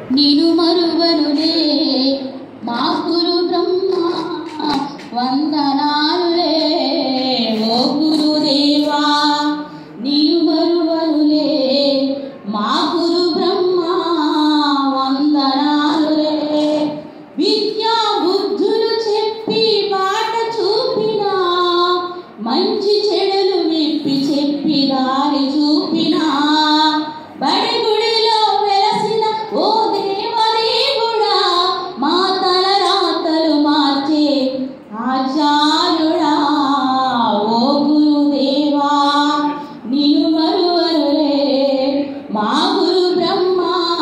నీను మరువనులే మా గురు బ్రహ్మ వందనాలులే ఓ గురుదేవా నీను మరువనులే మా గురు బ్రహ్మ వందనాలులే విద్యా బుద్ధులు చెప్పి బాట చూపినా మంచి చెడులు విప్పి చెప్పి దారి చూపినా బడి గుడిలో వెలసిన ఓ దేవదేవుడా మా తలరాతలు మార్చే ఆచార్యుడా ఓ గురుదేవా నిన్ను మరువనులే మా గురు బ్రహ్మ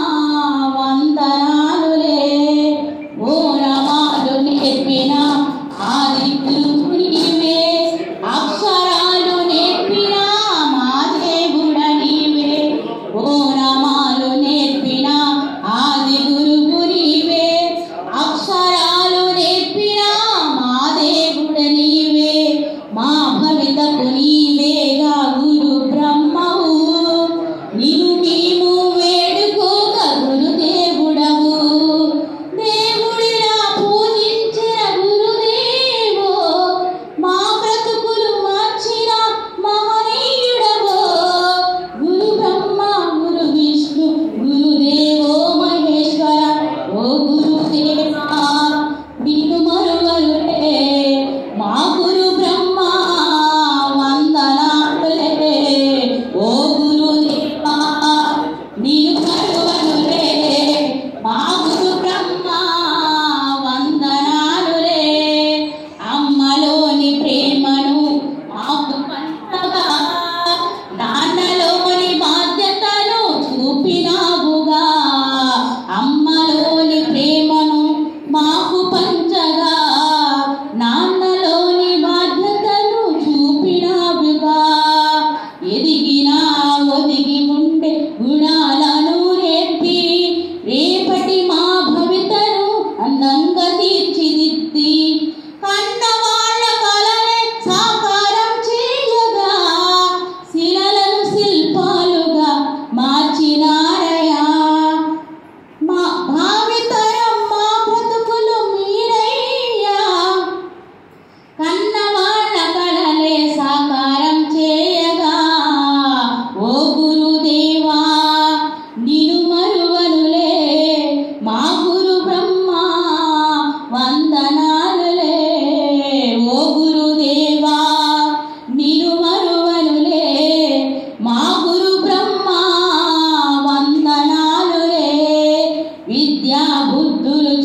వందనాలులే ఓ నమాలు నేర్పిన ఆది గురువు నీవే అక్షరాలు నేర్పిన మా దేవుడ నీవే ఓ నమాలు నేర్పిన ఆది గురువు నీవే అక్షరాలు నేర్పిన మా దేవుడ నీవే మా భవితకు నీవేగా గురు బ్రహ్మవు నీవు మేము వేడుకోగ గురుదేవుడవు దేవుడిలా పూజించిన గురుదేవో మా బ్రతుకులు మార్చిన మహనీయుడవో గురు బ్రహ్మ గురు విష్ణు గురుదేవో మహేశ్వర ఓ గురుదేవా నీను మరువనులే మా గురు బ్రహ్మ వందనాలులే ఓ గురుదేవా నీను మరువనులే మా గురు బ్రహ్మ వందనాలులే అమ్మలోని ప్రేమను మాకు పంచగా నాన్నలోని బాధ్యతను చూపినావుగా అమ్మలోని ప్రేమను మాకు పంచగా నాన్నలోని బాధ్యతను చూపినావుగా ఎదిగినా ఒదిగి ఉండే గుణాలను రేపి రేపటి మా భవితను అందంగా తీర్చిదిద్ది కన్నవాళ్ళ కలలే సాకారం చేయగా శిలలను శిల్పాలుగా మార్చినారయా మా భావితరం మా బ్రతుకులు మీరయ్యా కన్నవాళ్ళ కలలే సాకారం చేయగా ఓ గురుదేవా నిన్ను మరువనులే మా గురు బ్రహ్మ వందనాలులే ఓ గురుదేవా నిన్ను మరువనులే మా గురు బ్రహ్మ వందనాలులే విద్యా బుద్ధులు